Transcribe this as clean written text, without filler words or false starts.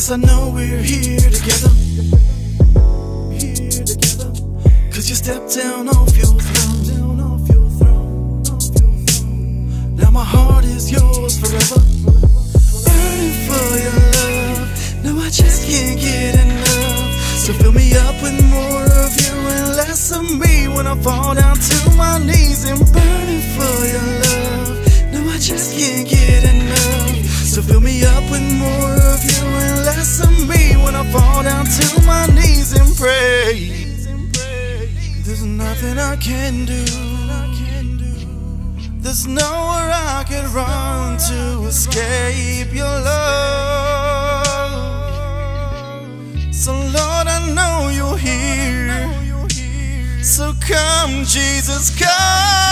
Yes, I know we're here together. Cause you stepped down off your throne. Now my heart is yours forever. Burning for your love. Now I just can't get enough. So fill me up with more of you and less of me when I fall down to my knees. And burning for your love. Now I just can't get enough. So fill me up with more of you and less of me when I fall down to my knees and pray. There's nothing I can do. There's nowhere I can run to escape your love. So Lord, I know you're here. So come, Jesus, come.